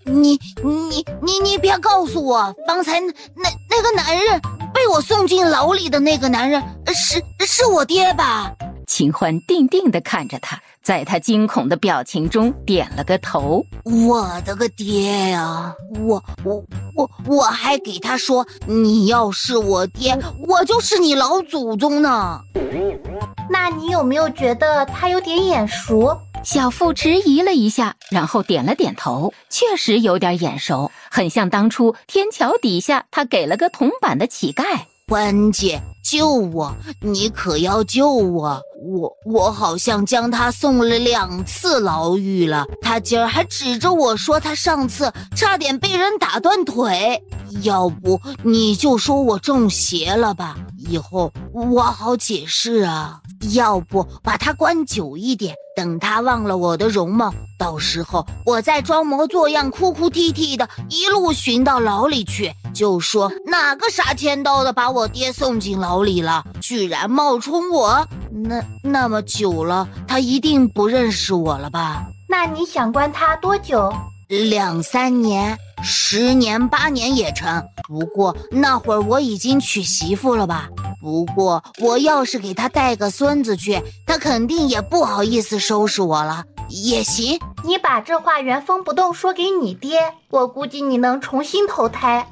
你别告诉我，方才那个男人被我送进牢里的那个男人是我爹吧？ 秦欢定定地看着他，在他惊恐的表情中点了个头。 我的个爹呀！我还给他说，你要是我爹，我就是你老祖宗呢。 那你有没有觉得他有点眼熟？ 小妇迟疑了一下，然后点了点头，确实有点眼熟，很像当初天桥底下他给了个铜板的乞丐。 欢姐，救我！你可要救我！我好像将他送了2次牢狱了，他今儿还指着我说他上次差点被人打断腿。要不你就说我中邪了吧，以后我好解释啊。要不把他关久一点，等他忘了我的容貌，到时候我再装模作样哭哭啼啼的一路寻到牢里去，就说哪个傻天刀的把我爹送进牢里了，居然冒充我。那么久了，他一定不认识我了吧？ 那你想关他多久 ？2、3年、10年、8年也成。不过那会儿我已经娶媳妇了吧？不过我要是给他带个孙子去，他肯定也不好意思收拾我了。也行。 你把这话原封不动说给你爹，我估计你能重新投胎。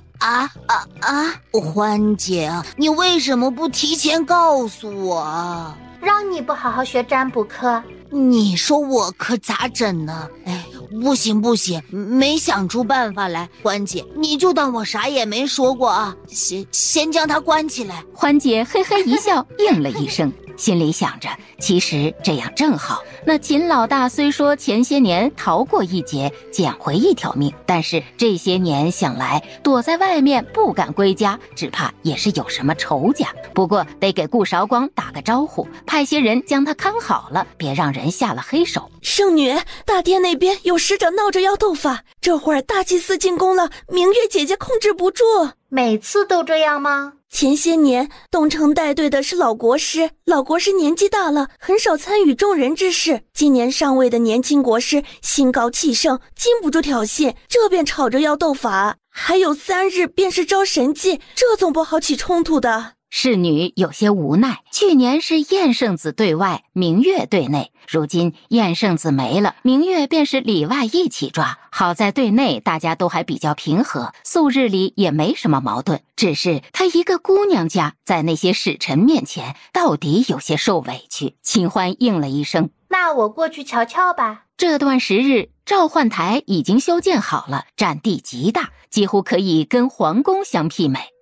欢姐啊，你为什么不提前告诉我？ 让你不好好学占卜课， 你说我可咋整呢？不行，没想出办法来。欢姐，你就当我啥也没说过啊，先将他关起来。 欢姐嘿嘿一笑，应了一声，心里想着，其实这样正好。那秦老大虽说前些年逃过一劫，捡回一条命，但是这些年想来躲在外面不敢归家，只怕也是有什么仇家。不过得给顾韶光打个招呼，派些人将他看好了，别让人下了黑手。 圣女，大殿那边有使者闹着要斗法，这会儿大祭司进宫了，明月姐姐控制不住。 每次都这样吗？ 前些年东城带队的是老国师，老国师年纪大了，很少参与众人之事。今年上位的年轻国师心高气盛，禁不住挑衅，这便吵着要斗法。还有3日便是招神祭，这总不好起冲突的。 侍女有些无奈，去年是燕圣子对外，明月对内，如今燕圣子没了，明月便是里外一起抓。好在对内大家都还比较平和，素日里也没什么矛盾，只是她一个姑娘家在那些使臣面前到底有些受委屈。秦欢应了一声， 那我过去瞧瞧吧。 这段时日召唤台已经修建好了，占地极大，几乎可以跟皇宫相媲美。